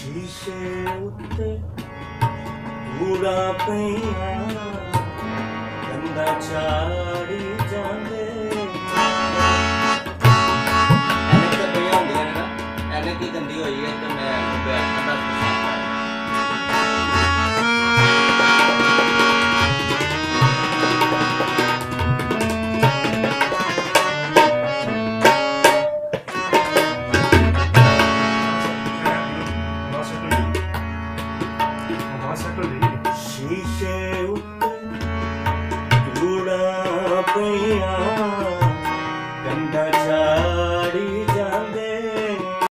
शीशे उत्ते कूड़ा पईया गंदा चाड़ी जांदे ਐਨੇ ਤਾਂ ਪਈਆਂ ਹੁੰਦੀਆਂ ਨੇ ਨਾ ਐਨੇ ਕੀ ਗੰਦੀ ਹੋਈ ਹੈ ਤੇ ਮੈਂ ਬੈਠ ਦਾ शीशे उत्ते कूड़ा पईया